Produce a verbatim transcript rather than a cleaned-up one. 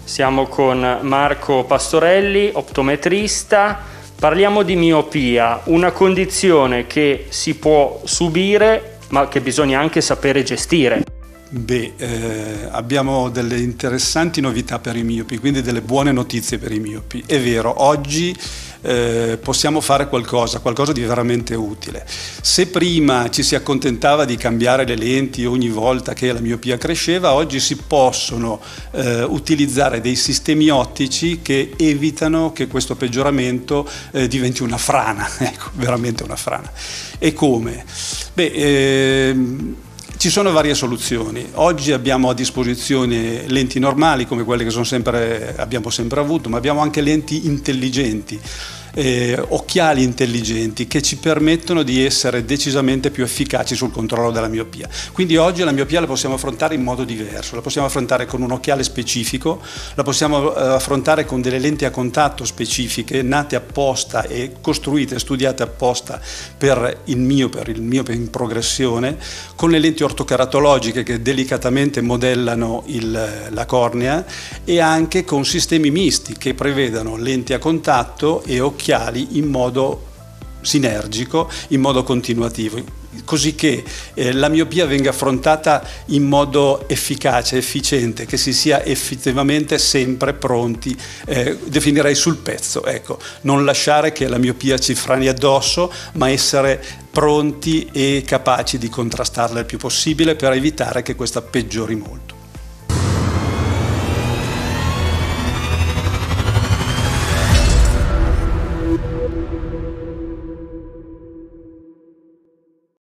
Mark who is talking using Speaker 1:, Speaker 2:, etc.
Speaker 1: Siamo con Marco Pastorelli, optometrista. Parliamo di miopia, una condizione che si può subire ma che bisogna anche sapere gestire.
Speaker 2: Beh, eh, abbiamo delle interessanti novità per i miopi, quindi delle buone notizie per i miopi. È vero, oggi eh, possiamo fare qualcosa, qualcosa di veramente utile. Se prima ci si accontentava di cambiare le lenti ogni volta che la miopia cresceva, oggi si possono eh, utilizzare dei sistemi ottici che evitano che questo peggioramento eh, diventi una frana, ecco, veramente una frana. E come? Beh, ehm, Ci sono varie soluzioni. Oggi abbiamo a disposizione lenti normali come quelle che sono sempre, abbiamo sempre avuto, ma abbiamo anche lenti intelligenti, eh, occhiali intelligenti che ci permettono di essere decisamente più efficaci sul controllo della miopia. Quindi oggi la miopia la possiamo affrontare in modo diverso, la possiamo affrontare con un occhiale specifico, la possiamo eh, affrontare con delle lenti a contatto specifiche, nate apposta e costruite e studiate apposta per il miope, per il miope in progressione, con le lenti ortokeratologiche che delicatamente modellano il, la cornea, e anche con sistemi misti che prevedano lenti a contatto e occhiali in modo sinergico, in modo continuativo, così che eh, la miopia venga affrontata in modo efficace, efficiente, che si sia effettivamente sempre pronti, eh, definirei sul pezzo, ecco, non lasciare che la miopia ci frani addosso, ma essere pronti e capaci di contrastarla il più possibile per evitare che questa peggiori molto.